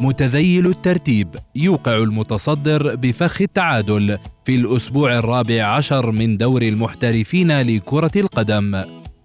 متذيل الترتيب يوقع المتصدر بفخ التعادل في الأسبوع الرابع عشر من دور المحترفين لكرة القدم.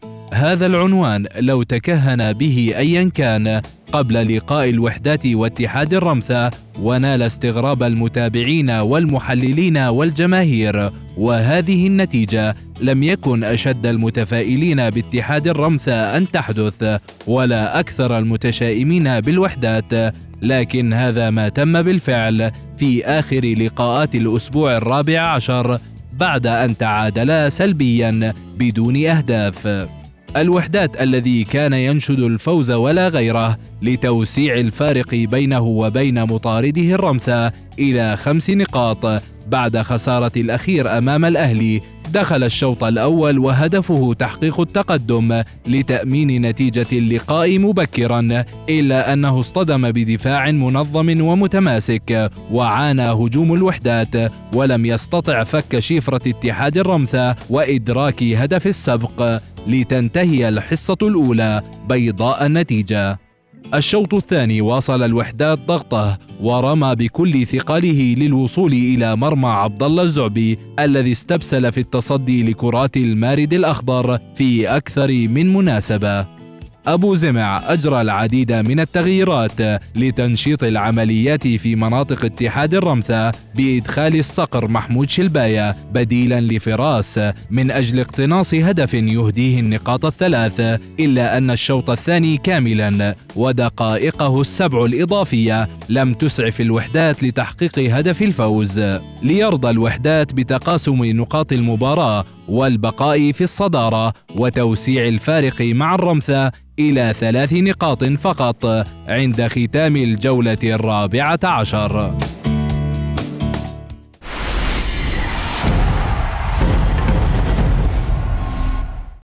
هذا العنوان لو تكهن به أيا كان قبل لقاء الوحدات واتحاد الرمثا ونال استغراب المتابعين والمحللين والجماهير، وهذه النتيجة لم يكن أشد المتفائلين باتحاد الرمثا أن تحدث ولا أكثر المتشائمين بالوحدات، لكن هذا ما تم بالفعل في آخر لقاءات الأسبوع الرابع عشر بعد أن تعادلا سلبيا بدون أهداف. الوحدات الذي كان ينشد الفوز ولا غيره لتوسيع الفارق بينه وبين مطارده الرمثا إلى 5 نقاط بعد خسارة الأخير أمام الأهلي، دخل الشوط الأول وهدفه تحقيق التقدم لتأمين نتيجة اللقاء مبكرا، إلا أنه اصطدم بدفاع منظم ومتماسك وعانى هجوم الوحدات ولم يستطع فك شفرة اتحاد الرمثا وإدراك هدف السبق لتنتهي الحصة الأولى بيضاء النتيجة. الشوط الثاني واصل الوحدات ضغطه ورمى بكل ثقله للوصول إلى مرمى عبد الله الزعبي الذي استبسل في التصدي لكرات المارد الأخضر في أكثر من مناسبة. أبو زمع أجرى العديد من التغييرات لتنشيط العمليات في مناطق اتحاد الرمثا بإدخال الصقر محمود شلباية بديلا لفراس من أجل اقتناص هدف يهديه النقاط الثلاث، إلا أن الشوط الثاني كاملا ودقائقه السبع الإضافية لم تسعف الوحدات لتحقيق هدف الفوز، ليرضى الوحدات بتقاسم نقاط المباراة والبقاء في الصدارة وتوسيع الفارق مع الرمثا إلى 3 نقاط فقط عند ختام الجولة الرابعة عشر.